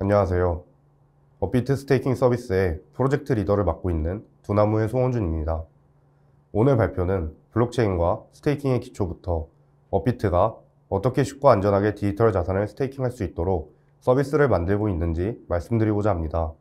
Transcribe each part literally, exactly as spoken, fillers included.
안녕하세요. 업비트 스테이킹 서비스의 프로젝트 리더를 맡고 있는 두나무의 송원준입니다. 오늘 발표는 블록체인과 스테이킹의 기초부터 업비트가 어떻게 쉽고 안전하게 디지털 자산을 스테이킹할 수 있도록 서비스를 만들고 있는지 말씀드리고자 합니다.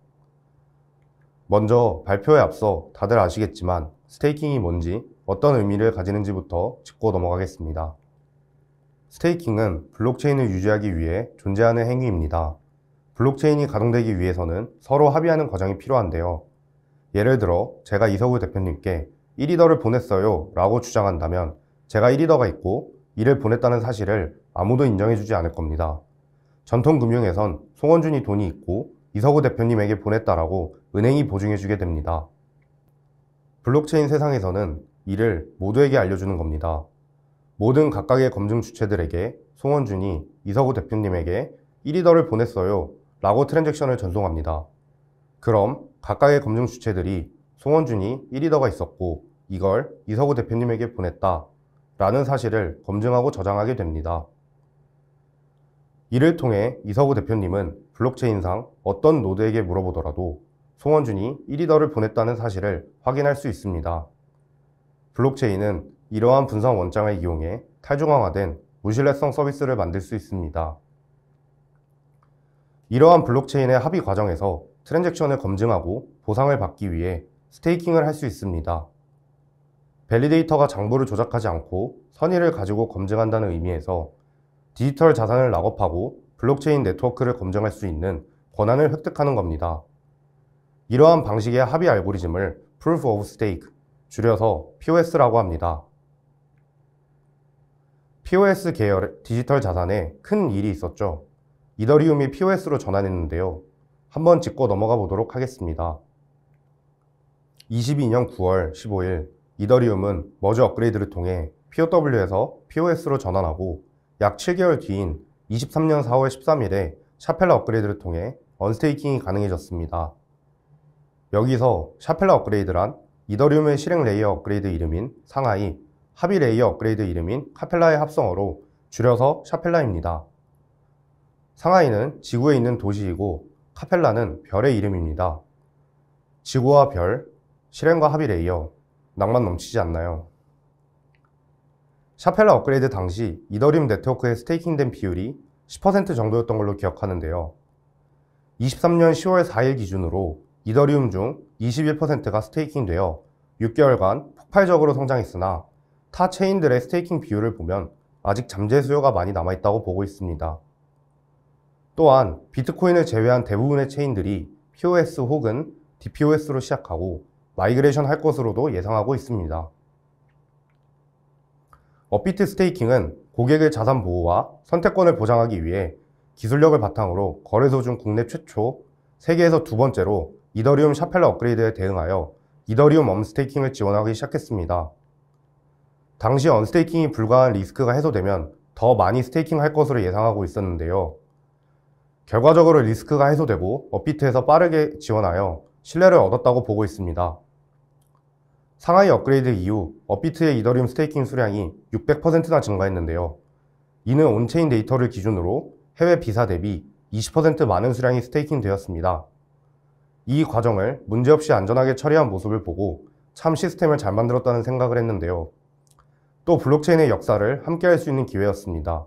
먼저 발표에 앞서 다들 아시겠지만 스테이킹이 뭔지 어떤 의미를 가지는지부터 짚고 넘어가겠습니다. 스테이킹은 블록체인을 유지하기 위해 존재하는 행위입니다. 블록체인이 가동되기 위해서는 서로 합의하는 과정이 필요한데요. 예를 들어 제가 이석우 대표님께 일 이더를 보냈어요 라고 주장한다면 제가 일 이더가 있고 이를 보냈다는 사실을 아무도 인정해주지 않을 겁니다. 전통금융에선 송원준이 돈이 있고 이석우 대표님에게 보냈다라고 은행이 보증해주게 됩니다. 블록체인 세상에서는 이를 모두에게 알려주는 겁니다. 모든 각각의 검증 주체들에게 송원준이 이석우 대표님에게 일 이더를 보냈어요 라고 트랜잭션을 전송합니다. 그럼 각각의 검증 주체들이 송원준이 일 이더가 있었고 이걸 이석우 대표님에게 보냈다 라는 사실을 검증하고 저장하게 됩니다. 이를 통해 이석우 대표님은 블록체인상 어떤 노드에게 물어보더라도 송원준이 일 이더를 보냈다는 사실을 확인할 수 있습니다. 블록체인은 이러한 분산 원장을 이용해 탈중앙화된 무신뢰성 서비스를 만들 수 있습니다. 이러한 블록체인의 합의 과정에서 트랜잭션을 검증하고 보상을 받기 위해 스테이킹을 할 수 있습니다. 밸리데이터가 장부를 조작하지 않고 선의를 가지고 검증한다는 의미에서 디지털 자산을 락업하고 블록체인 네트워크를 검증할 수 있는 권한을 획득하는 겁니다. 이러한 방식의 합의 알고리즘을 Proof of Stake, 줄여서 피오에스라고 합니다. 피오에스 계열 디지털 자산에 큰 일이 있었죠. 이더리움이 피오에스로 전환했는데요. 한번 짚고 넘어가 보도록 하겠습니다. 이십이 년 구월 십오일 이더리움은 머지 업그레이드를 통해 피오더블유에서 피오에스로 전환하고 약 칠 개월 뒤인 이십삼 년 사월 십삼일에 샤펠라 업그레이드를 통해 언스테이킹이 가능해졌습니다. 여기서 샤펠라 업그레이드란 이더리움의 실행 레이어 업그레이드 이름인 상하이, 합의 레이어 업그레이드 이름인 카펠라의 합성어로 줄여서 샤펠라입니다. 상하이는 지구에 있는 도시이고 카펠라는 별의 이름입니다. 지구와 별, 실행과 합의 레이어, 낭만 넘치지 않나요? 샤펠라 업그레이드 당시 이더리움 네트워크에 스테이킹된 비율이 십 퍼센트 정도였던 걸로 기억하는데요. 이십삼 년 시월 사일 기준으로 이더리움 중 이십일 퍼센트가 스테이킹되어 육 개월간 폭발적으로 성장했으나 타 체인들의 스테이킹 비율을 보면 아직 잠재 수요가 많이 남아있다고 보고 있습니다. 또한 비트코인을 제외한 대부분의 체인들이 피오에스 혹은 디피오에스로 시작하고 마이그레이션 할 것으로도 예상하고 있습니다. 업비트 스테이킹은 고객의 자산 보호와 선택권을 보장하기 위해 기술력을 바탕으로 거래소 중 국내 최초, 세계에서 두 번째로 이더리움 샤펠라 업그레이드에 대응하여 이더리움 언스테이킹을 지원하기 시작했습니다. 당시 언스테이킹이 불가한 리스크가 해소되면 더 많이 스테이킹 할 것으로 예상하고 있었는데요. 결과적으로 리스크가 해소되고 업비트에서 빠르게 지원하여 신뢰를 얻었다고 보고 있습니다. 상하이 업그레이드 이후 업비트의 이더리움 스테이킹 수량이 육백 퍼센트나 증가했는데요. 이는 온체인 데이터를 기준으로 해외 비사 대비 이십 퍼센트 많은 수량이 스테이킹 되었습니다. 이 과정을 문제없이 안전하게 처리한 모습을 보고 참 시스템을 잘 만들었다는 생각을 했는데요. 또 블록체인의 역사를 함께 할 수 있는 기회였습니다.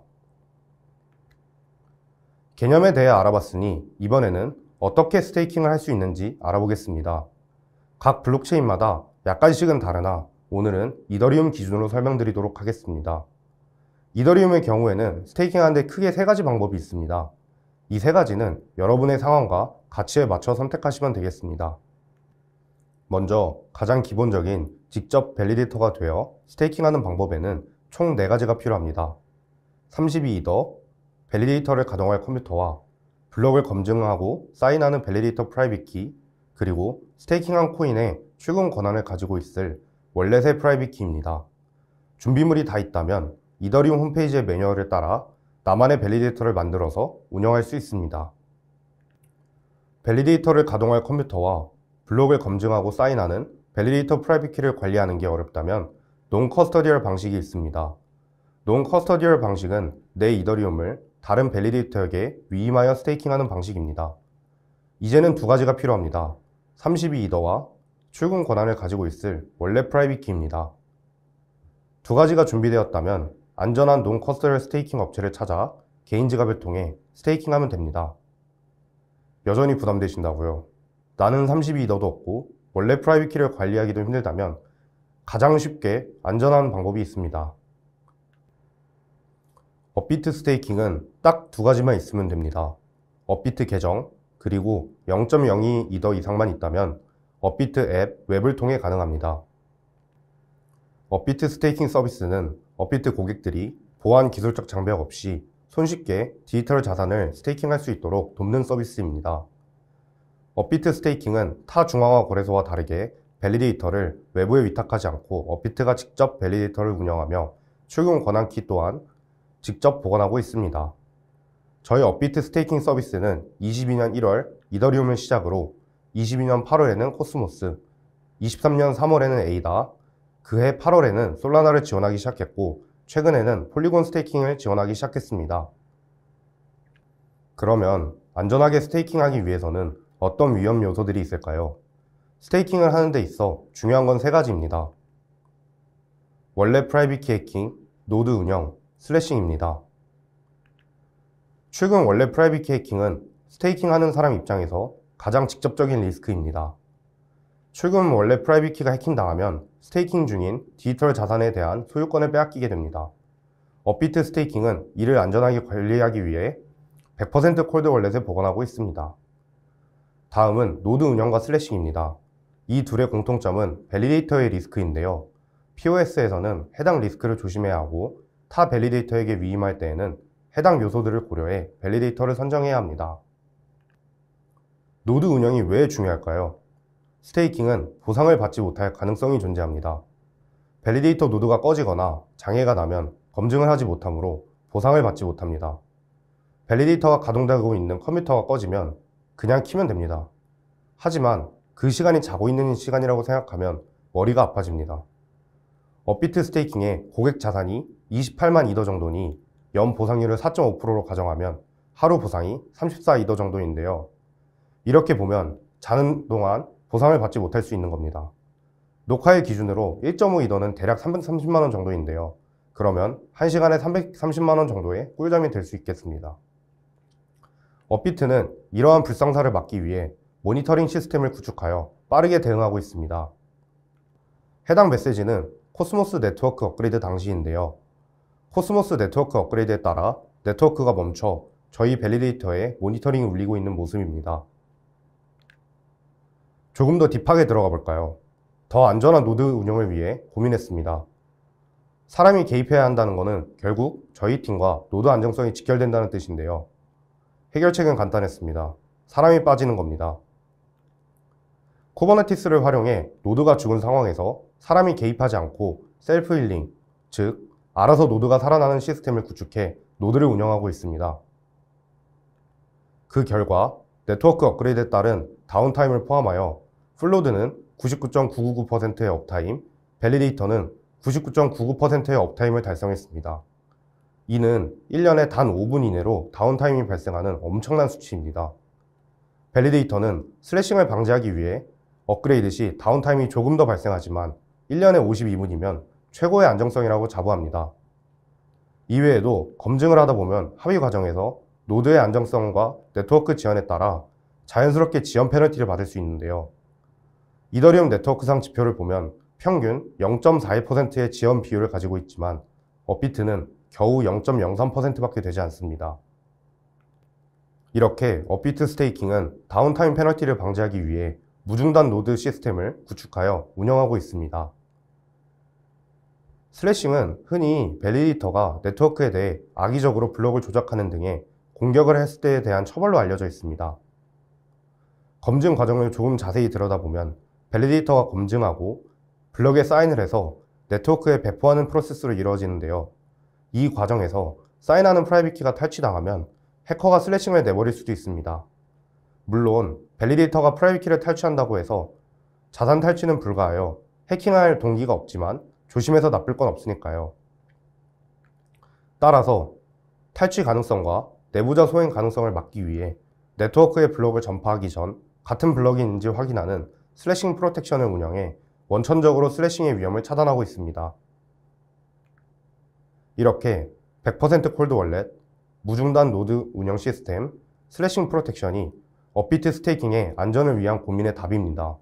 개념에 대해 알아봤으니 이번에는 어떻게 스테이킹을 할 수 있는지 알아보겠습니다. 각 블록체인마다 약간씩은 다르나 오늘은 이더리움 기준으로 설명드리도록 하겠습니다. 이더리움의 경우에는 스테이킹하는데 크게 세 가지 방법이 있습니다. 이 세 가지는 여러분의 상황과 가치에 맞춰 선택하시면 되겠습니다. 먼저 가장 기본적인 직접 밸리데이터가 되어 스테이킹하는 방법에는 총 네 가지가 필요합니다. 삼십이 이더, 밸리데이터를 가동할 컴퓨터와 블록을 검증하고 사인하는 밸리데이터 프라이빗 키, 그리고 스테이킹한 코인의 출금 권한을 가지고 있을 월렛의 프라이빗 키입니다. 준비물이 다 있다면 이더리움 홈페이지의 매뉴얼을 따라 나만의 밸리데이터를 만들어서 운영할 수 있습니다. 밸리데이터를 가동할 컴퓨터와 블록을 검증하고 사인하는 밸리데이터 프라이빗 키를 관리하는 게 어렵다면 논-커스터디얼 방식이 있습니다. 논-커스터디얼 방식은 내 이더리움을 다른 밸리데이터에게 위임하여 스테이킹하는 방식입니다. 이제는 두 가지가 필요합니다. 삼십이 이더와 출금 권한을 가지고 있을 원래 프라이빗 키입니다. 두 가지가 준비되었다면 안전한 논 커스터럴 스테이킹 업체를 찾아 개인 지갑을 통해 스테이킹하면 됩니다. 여전히 부담되신다고요? 나는 삼십이 이더도 없고 원래 프라이빗 키를 관리하기도 힘들다면 가장 쉽게 안전한 방법이 있습니다. 업비트 스테이킹은 딱 두 가지만 있으면 됩니다. 업비트 계정, 그리고 영 점 영이 이더 이상만 있다면 업비트 앱, 웹을 통해 가능합니다. 업비트 스테이킹 서비스는 업비트 고객들이 보안 기술적 장벽 없이 손쉽게 디지털 자산을 스테이킹할 수 있도록 돕는 서비스입니다. 업비트 스테이킹은 타 중앙화 거래소와 다르게 밸리데이터를 외부에 위탁하지 않고 업비트가 직접 밸리데이터를 운영하며 출금 권한 키 또한 직접 보관하고 있습니다. 저희 업비트 스테이킹 서비스는 이십이 년 일월 이더리움을 시작으로 이십이 년 팔월에는 코스모스, 이십삼 년 삼월에는 에이다, 그해 팔월에는 솔라나를 지원하기 시작했고 최근에는 폴리곤 스테이킹을 지원하기 시작했습니다. 그러면 안전하게 스테이킹하기 위해서는 어떤 위험 요소들이 있을까요? 스테이킹을 하는 데 있어 중요한 건 세 가지입니다. 원래 프라이빗 키 해킹, 노드 운영, 슬래싱입니다. 출금 원래 프라이빗 키 해킹은 스테이킹 하는 사람 입장에서 가장 직접적인 리스크입니다. 출금 원래 프라이빗 키가 해킹당하면 스테이킹 중인 디지털 자산에 대한 소유권을 빼앗기게 됩니다. 업비트 스테이킹은 이를 안전하게 관리하기 위해 백 퍼센트 콜드 월렛에 보관하고 있습니다. 다음은 노드 운영과 슬래싱입니다. 이 둘의 공통점은 밸리데이터의 리스크인데요. 피오에스에서는 해당 리스크를 조심해야 하고 타 밸리데이터에게 위임할 때에는 해당 요소들을 고려해 밸리데이터를 선정해야 합니다. 노드 운영이 왜 중요할까요? 스테이킹은 보상을 받지 못할 가능성이 존재합니다. 밸리데이터 노드가 꺼지거나 장애가 나면 검증을 하지 못하므로 보상을 받지 못합니다. 밸리데이터가 가동되고 있는 컴퓨터가 꺼지면 그냥 키면 됩니다. 하지만 그 시간이 자고 있는 시간이라고 생각하면 머리가 아파집니다. 업비트 스테이킹의 고객 자산이 이십팔만 이더 정도니 연 보상률을 사 점 오 퍼센트로 가정하면 하루 보상이 삼십사 이더 정도인데요. 이렇게 보면 자는 동안 보상을 받지 못할 수 있는 겁니다. 녹화일 기준으로 일 점 오 이더는 대략 삼백삼십만 원 정도인데요. 그러면 한 시간에 삼백삼십만 원 정도의 꿀잠이 될 수 있겠습니다. 업비트는 이러한 불상사를 막기 위해 모니터링 시스템을 구축하여 빠르게 대응하고 있습니다. 해당 메시지는 코스모스 네트워크 업그레이드 당시인데요. 코스모스 네트워크 업그레이드에 따라 네트워크가 멈춰 저희 밸리데이터에 모니터링이 울리고 있는 모습입니다. 조금 더 딥하게 들어가 볼까요? 더 안전한 노드 운영을 위해 고민했습니다. 사람이 개입해야 한다는 것은 결국 저희 팀과 노드 안정성이 직결된다는 뜻인데요. 해결책은 간단했습니다. 사람이 빠지는 겁니다. 쿠버네티스를 활용해 노드가 죽은 상황에서 사람이 개입하지 않고 셀프 힐링, 즉 알아서 노드가 살아나는 시스템을 구축해 노드를 운영하고 있습니다. 그 결과 네트워크 업그레이드에 따른 다운타임을 포함하여 플로드는 구십구 점 구구구 퍼센트의 업타임, 밸리데이터는 구십구 점 구구 퍼센트의 업타임을 달성했습니다. 이는 일 년에 단 오 분 이내로 다운타임이 발생하는 엄청난 수치입니다. 밸리데이터는 슬래싱을 방지하기 위해 업그레이드 시 다운타임이 조금 더 발생하지만 일 년에 오십이 분이면 최고의 안정성이라고 자부합니다. 이외에도 검증을 하다 보면 합의 과정에서 노드의 안정성과 네트워크 지연에 따라 자연스럽게 지연 페널티를 받을 수 있는데요. 이더리움 네트워크상 지표를 보면 평균 영 점 사일 퍼센트의 지연 비율을 가지고 있지만 업비트는 겨우 영 점 영삼 퍼센트밖에 되지 않습니다. 이렇게 업비트 스테이킹은 다운타임 페널티를 방지하기 위해 무중단 노드 시스템을 구축하여 운영하고 있습니다. 슬래싱은 흔히 밸리데이터가 네트워크에 대해 악의적으로 블록을 조작하는 등의 공격을 했을 때에 대한 처벌로 알려져 있습니다. 검증 과정을 조금 자세히 들여다보면 밸리데이터가 검증하고 블럭에 사인을 해서 네트워크에 배포하는 프로세스로 이루어지는데요. 이 과정에서 사인하는 프라이빗 키가 탈취당하면 해커가 슬래싱을 내버릴 수도 있습니다. 물론 밸리데이터가 프라이빗 키를 탈취한다고 해서 자산 탈취는 불가하여 해킹할 동기가 없지만 조심해서 나쁠 건 없으니까요. 따라서 탈취 가능성과 내부자 소행 가능성을 막기 위해 네트워크의 블록을 전파하기 전 같은 블록이 있는지 확인하는 슬래싱 프로텍션을 운영해 원천적으로 슬래싱의 위험을 차단하고 있습니다. 이렇게 백 퍼센트 콜드 월렛, 무중단 노드 운영 시스템, 슬래싱 프로텍션이 업비트 스테이킹의 안전을 위한 고민의 답입니다.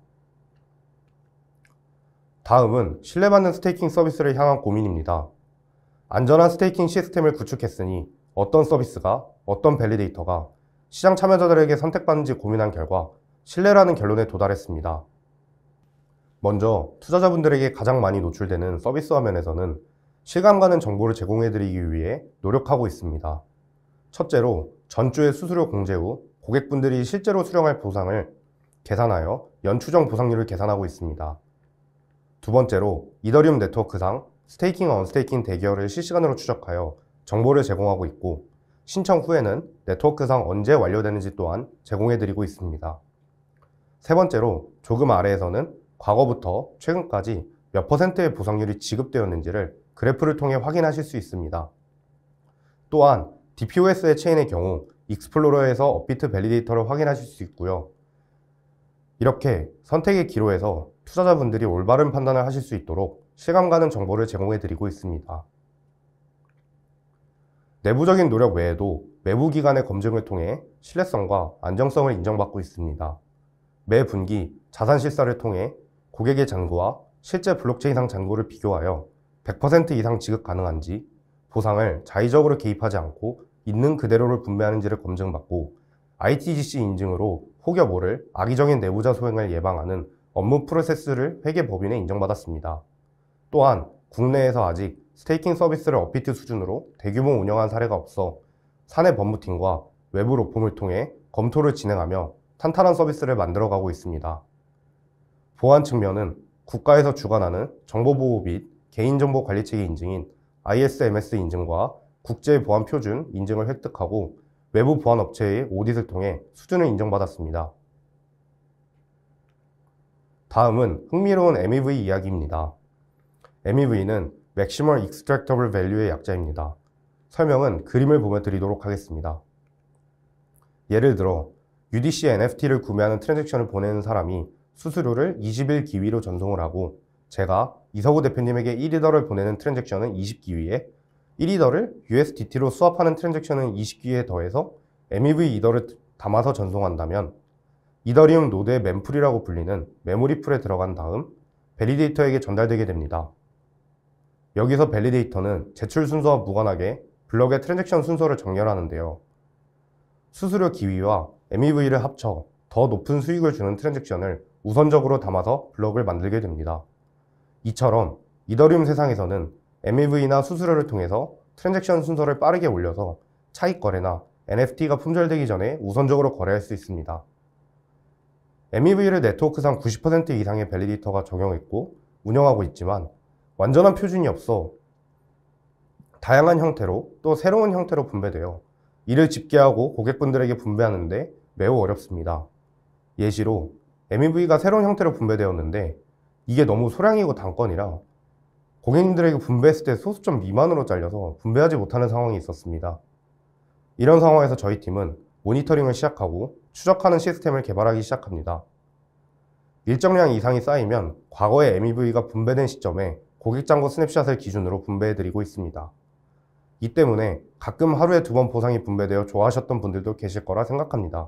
다음은 신뢰받는 스테이킹 서비스를 향한 고민입니다. 안전한 스테이킹 시스템을 구축했으니 어떤 서비스가, 어떤 밸리데이터가 시장 참여자들에게 선택받는지 고민한 결과 신뢰라는 결론에 도달했습니다. 먼저 투자자분들에게 가장 많이 노출되는 서비스 화면에서는 실감 가는 정보를 제공해드리기 위해 노력하고 있습니다. 첫째로 전주의 수수료 공제 후 고객분들이 실제로 수령할 보상을 계산하여 연추정 보상률을 계산하고 있습니다. 두 번째로 이더리움 네트워크상 스테이킹 언스테이킹 대기열을 실시간으로 추적하여 정보를 제공하고 있고, 신청 후에는 네트워크상 언제 완료되는지 또한 제공해드리고 있습니다. 세 번째로 조금 아래에서는 과거부터 최근까지 몇 퍼센트의 보상률이 지급되었는지를 그래프를 통해 확인하실 수 있습니다. 또한 디피오에스의 체인의 경우 익스플로러에서 업비트 밸리데이터를 확인하실 수 있고요. 이렇게 선택의 기로에서 투자자분들이 올바른 판단을 하실 수 있도록 실감 가는 정보를 제공해 드리고 있습니다. 내부적인 노력 외에도 외부 기관의 검증을 통해 신뢰성과 안정성을 인정받고 있습니다. 매 분기 자산 실사를 통해 고객의 잔고와 실제 블록체인상 잔고를 비교하여 백 퍼센트 이상 지급 가능한지, 보상을 자의적으로 개입하지 않고 있는 그대로를 분배하는지를 검증받고, 아이티지씨 인증으로 혹여 모를 악의적인 내부자 소행을 예방하는 업무 프로세스를 회계법인에 인정받았습니다. 또한 국내에서 아직 스테이킹 서비스를 업비트 수준으로 대규모 운영한 사례가 없어 사내 법무팀과 외부 로펌을 통해 검토를 진행하며 탄탄한 서비스를 만들어가고 있습니다. 보안 측면은 국가에서 주관하는 정보보호 및 개인정보 관리체계 인증인 아이에스엠에스 인증과 국제보안표준 인증을 획득하고 외부 보안업체의 오딧을 통해 수준을 인정받았습니다. 다음은 흥미로운 엠이브이 이야기입니다. 엠이브이는 Maximal Extractable Value의 약자입니다. 설명은 그림을 보며 드리도록 하겠습니다. 예를 들어 유디씨 엔에프티를 구매하는 트랜잭션을 보내는 사람이 수수료를 이십 일 기위로 전송을 하고, 제가 이서구 대표님에게 일 이더를 보내는 트랜잭션은 이십 기위에, 일 이더를 유에스디티로 수합하는 트랜잭션은 이십 기위에 더해서 엠이브이 이더를 담아서 전송한다면 이더리움 노드의 멤풀이라고 불리는 메모리풀에 들어간 다음 밸리데이터에게 전달되게 됩니다. 여기서 밸리데이터는 제출 순서와 무관하게 블럭의 트랜잭션 순서를 정렬하는데요. 수수료 기위와 엠이브이를 합쳐 더 높은 수익을 주는 트랜잭션을 우선적으로 담아서 블럭을 만들게 됩니다. 이처럼 이더리움 세상에서는 엠이브이나 수수료를 통해서 트랜잭션 순서를 빠르게 올려서 차익 거래나 엔에프티가 품절되기 전에 우선적으로 거래할 수 있습니다. 엠이브이를 네트워크상 구십 퍼센트 이상의 밸리데이터가 적용했고 운영하고 있지만 완전한 표준이 없어 다양한 형태로 또 새로운 형태로 분배되어 이를 집계하고 고객분들에게 분배하는데 매우 어렵습니다. 예시로 엠이브이가 새로운 형태로 분배되었는데 이게 너무 소량이고 단건이라 고객님들에게 분배했을 때 소수점 미만으로 잘려서 분배하지 못하는 상황이 있었습니다. 이런 상황에서 저희 팀은 모니터링을 시작하고 추적하는 시스템을 개발하기 시작합니다. 일정량 이상이 쌓이면 과거의 엠이브이가 분배된 시점에 고객잔고 스냅샷을 기준으로 분배해드리고 있습니다. 이 때문에 가끔 하루에 두 번 보상이 분배되어 좋아하셨던 분들도 계실 거라 생각합니다.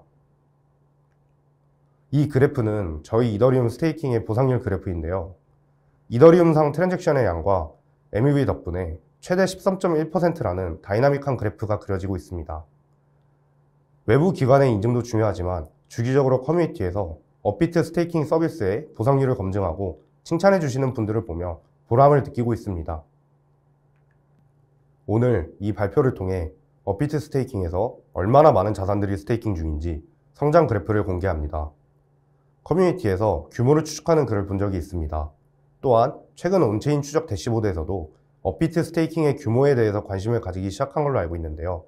이 그래프는 저희 이더리움 스테이킹의 보상률 그래프인데요. 이더리움상 트랜잭션의 양과 엠이브이 덕분에 최대 십삼 점 일 퍼센트라는 다이나믹한 그래프가 그려지고 있습니다. 외부 기관의 인증도 중요하지만 주기적으로 커뮤니티에서 업비트 스테이킹 서비스의 보상률을 검증하고 칭찬해 주시는 분들을 보며 보람을 느끼고 있습니다. 오늘 이 발표를 통해 업비트 스테이킹에서 얼마나 많은 자산들이 스테이킹 중인지 성장 그래프를 공개합니다. 커뮤니티에서 규모를 추적하는 글을 본 적이 있습니다. 또한 최근 온체인 추적 대시보드에서도 업비트 스테이킹의 규모에 대해서 관심을 가지기 시작한 걸로 알고 있는데요.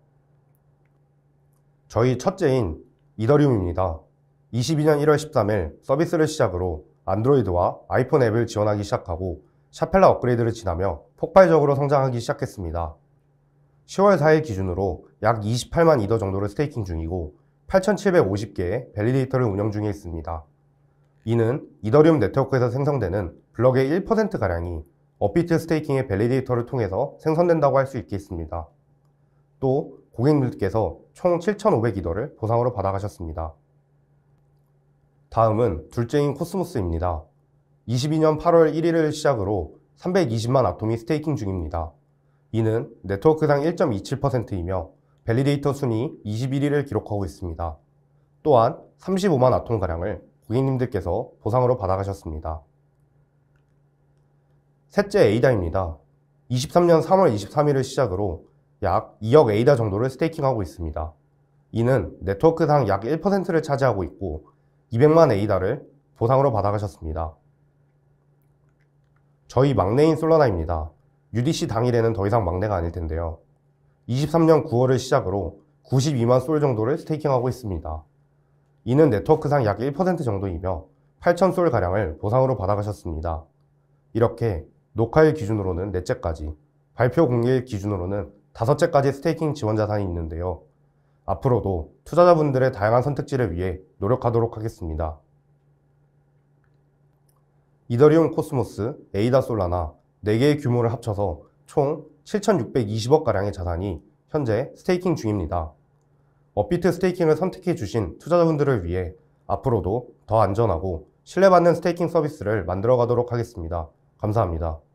저희 첫째인 이더리움입니다. 이십이 년 일월 십삼일 서비스를 시작으로 안드로이드와 아이폰 앱을 지원하기 시작하고 샤펠라 업그레이드를 지나며 폭발적으로 성장하기 시작했습니다. 시월 사일 기준으로 약 이십팔만 이더 정도를 스테이킹 중이고 팔천칠백오십 개의 밸리데이터를 운영 중에 있습니다. 이는 이더리움 네트워크에서 생성되는 블럭의 일 퍼센트가량이 업비트 스테이킹의 밸리데이터를 통해서 생성된다고 할 수 있겠습니다. 또 고객님들께서 총 칠천오백 이더를 보상으로 받아가셨습니다. 다음은 둘째인 코스모스입니다. 이십이 년 팔월 일 일을 시작으로 삼백이십만 아톰이 스테이킹 중입니다. 이는 네트워크상 일 점 이칠 퍼센트이며 밸리데이터 순위 이십일 위를 기록하고 있습니다. 또한 삼십오만 아톰가량을 고객님들께서 보상으로 받아가셨습니다. 셋째 에이다입니다. 이십삼 년 삼월 이십삼 일을 시작으로 약 이억 에이다 정도를 스테이킹하고 있습니다. 이는 네트워크상 약 일 퍼센트를 차지하고 있고 이백만 에이다를 보상으로 받아가셨습니다. 저희 막내인 솔라나입니다. 유디씨 당일에는 더 이상 막내가 아닐 텐데요. 이십삼 년 구월을 시작으로 구십이만 솔 정도를 스테이킹하고 있습니다. 이는 네트워크상 약 일 퍼센트 정도이며 팔천 솔 가량을 보상으로 받아가셨습니다. 이렇게 녹화일 기준으로는 넷째까지, 발표 공개일 기준으로는 다섯째까지 스테이킹 지원 자산이 있는데요. 앞으로도 투자자분들의 다양한 선택지를 위해 노력하도록 하겠습니다. 이더리움 코스모스, 에이다 솔라나 네 개의 규모를 합쳐서 총 칠천육백이십억 가량의 자산이 현재 스테이킹 중입니다. 업비트 스테이킹을 선택해 주신 투자자분들을 위해 앞으로도 더 안전하고 신뢰받는 스테이킹 서비스를 만들어 가도록 하겠습니다. 감사합니다.